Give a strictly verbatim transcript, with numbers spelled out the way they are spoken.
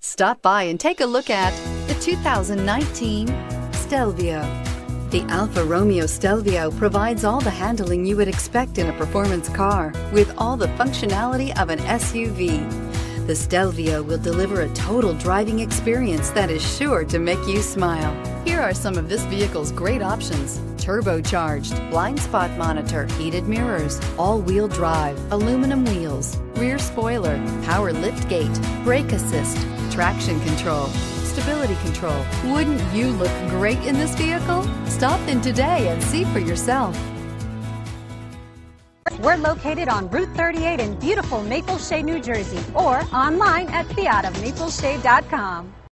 Stop by and take a look at the two thousand nineteen Stelvio. The Alfa Romeo Stelvio provides all the handling you would expect in a performance car with all the functionality of an S U V. The Stelvio will deliver a total driving experience that is sure to make you smile. Here are some of this vehicle's great options: turbocharged, blind spot monitor, heated mirrors, all-wheel drive, aluminum wheels, rear spoiler, power liftgate, brake assist, traction control, stability control. Wouldn't you look great in this vehicle? Stop in today and see for yourself. We're located on Route thirty-eight in beautiful Maple Shade, New Jersey, or online at fiat of maple shade dot com.